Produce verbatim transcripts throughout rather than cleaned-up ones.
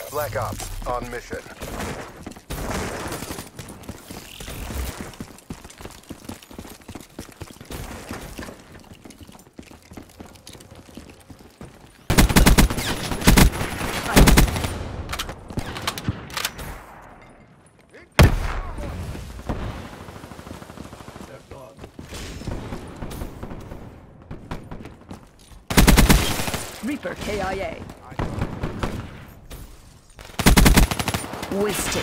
Black Ops, on mission. Reaper K I A. Wasted.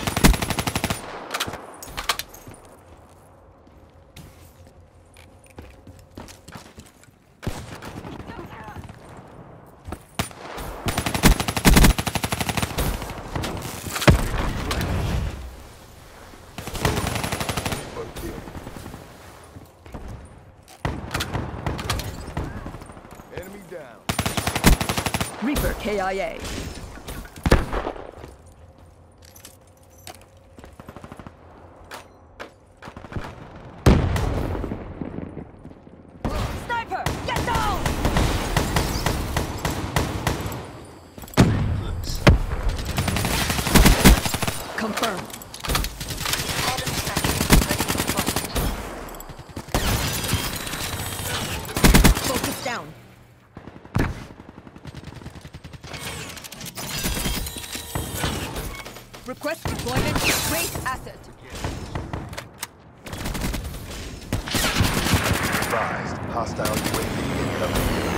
Enemy down. Reaper K I A. Sniper! Get down! Confirmed. Focus down. Request deployment. Trace asset. Advised. Hostile U A V incoming.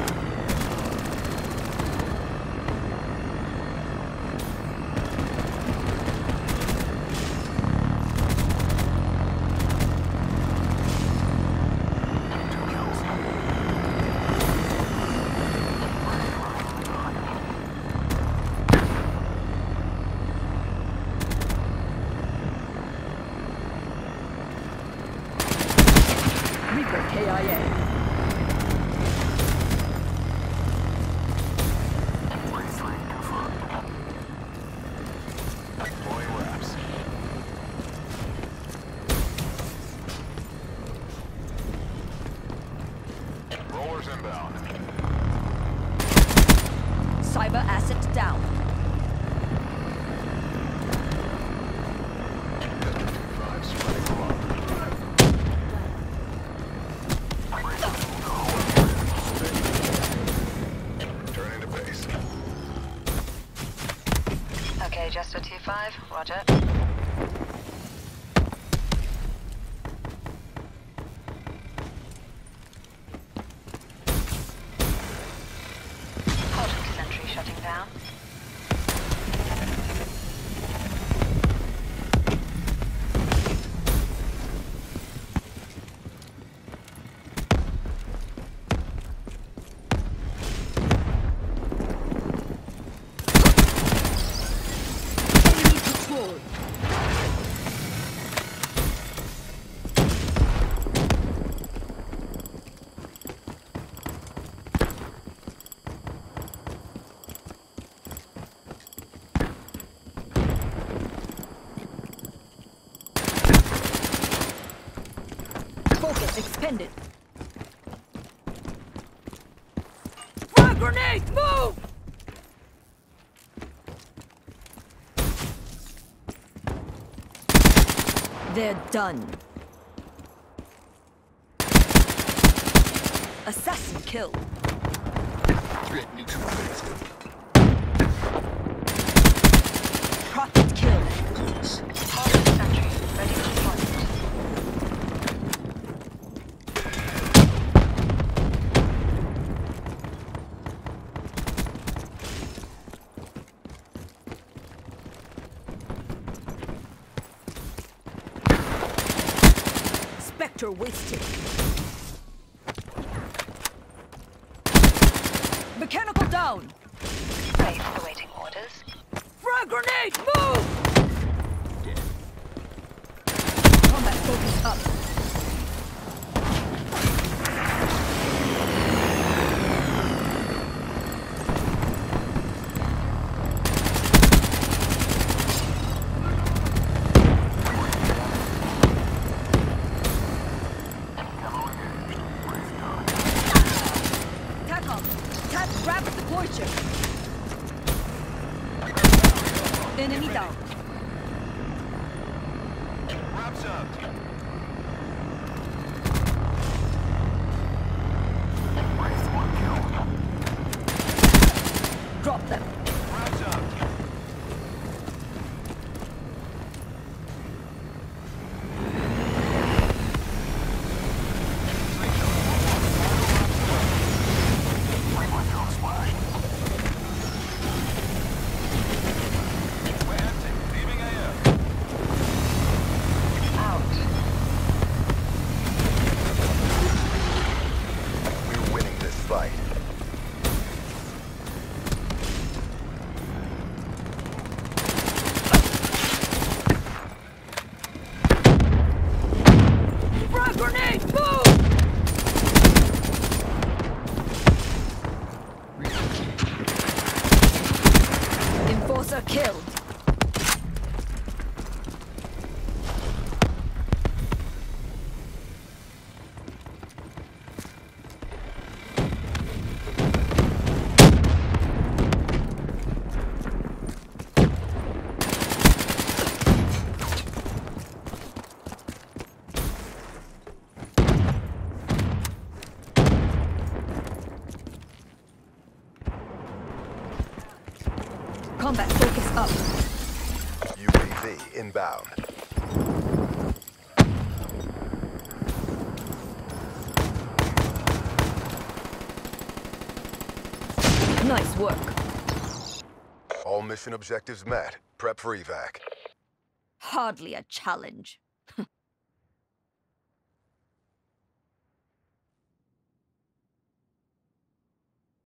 Reaper K I A. Deploying wraps. Rollers inbound. Cyber asset down. Five spreading along. Turning to base. Okay, just for two five, roger. Cosmic Sentry shutting down. Enemy patrol. Focus expended. Frag grenade, move! They're done. Assassin kill. Threat neutralized. Prophet kill. Cosmic Sentry ready for deployment. Spectre wasted. Mechanical down. Wraith awaiting orders. Frag grenade, move! Combat focus up. T A C O M. T A C rapid deploy ship. Enemy down. Wraps up. Race one kill. Drop them. Wraps up. Frag grenade! Move! Enforcer killed. Combat focus up. U A V inbound. Nice work. All mission objectives met. Prep for evac. Hardly a challenge.